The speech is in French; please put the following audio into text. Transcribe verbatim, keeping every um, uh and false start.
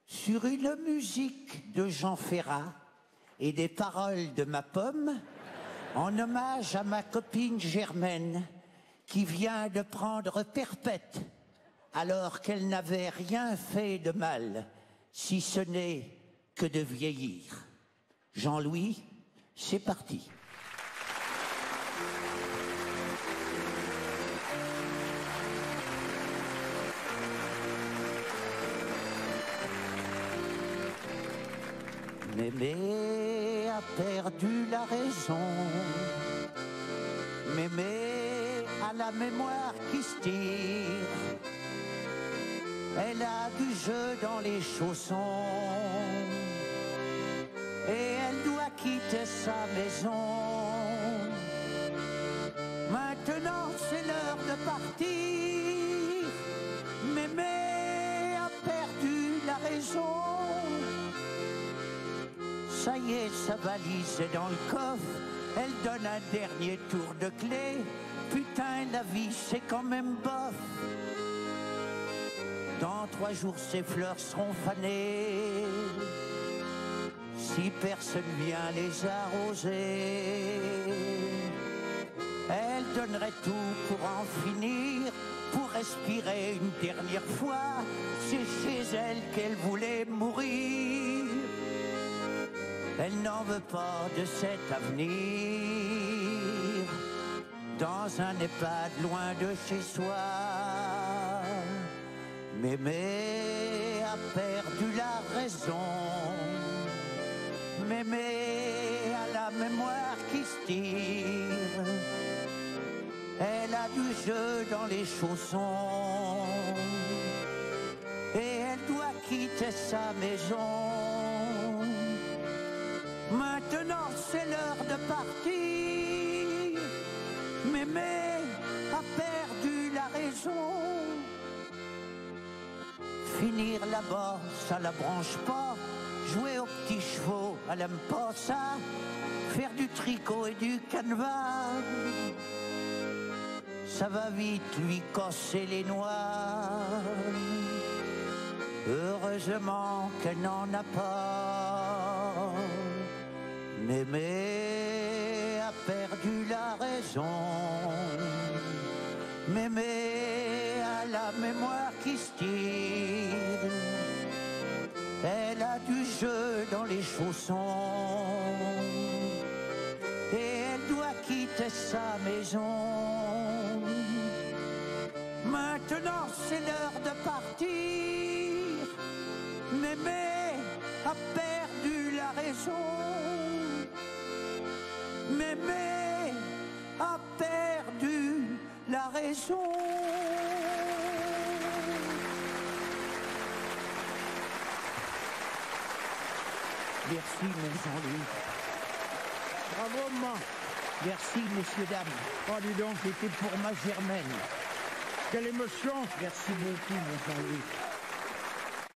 Sur une musique de Jean Ferrat et des paroles de ma pomme, en hommage à ma copine Germaine, qui vient de prendre perpète, alors qu'elle n'avait rien fait de mal, si ce n'est que de vieillir. Jean-Louis, c'est parti. Mémé a perdu la raison, Mémé a la mémoire qui se tire, elle a du jeu dans les chaussons, et elle doit quitter sa maison. Maintenant c'est l'heure de partir, Mémé a perdu la raison. Ça y est, sa valise est dans le coffre, elle donne un dernier tour de clé. Putain, la vie c'est quand même bof. Dans trois jours ses fleurs seront fanées, si personne vient les arroser. Elle donnerait tout pour en finir, pour respirer une dernière fois. C'est chez elle qu'elle voulait mourir. Elle n'en veut pas de cet avenir, dans un EHPAD loin de chez soi. Mémé a perdu la raison, Mémé a la mémoire qui se tire, elle a du jeu dans les chaussons, et elle doit quitter sa maison. Maintenant c'est l'heure de partir, Mémé a perdu la raison. Finir là-bas, ça la branche pas, jouer aux petits chevaux, elle aime pas ça, faire du tricot et du canevas, ça va vite lui casser les noix. Heureusement qu'elle n'en a pas. Mémé a perdu la raison, Mémé a la mémoire qui se tire, elle a du jeu dans les chaussons, et elle doit quitter sa maison. Maintenant c'est l'heure de partir, Mémé a perdu la raison. Mémé a perdu la raison. Merci, mon Jean-Louis. Bravo, maman. Merci, messieurs, dames. Oh, dis donc. C'était pour ma Germaine. Quelle émotion. Merci beaucoup, mon Jean-Louis.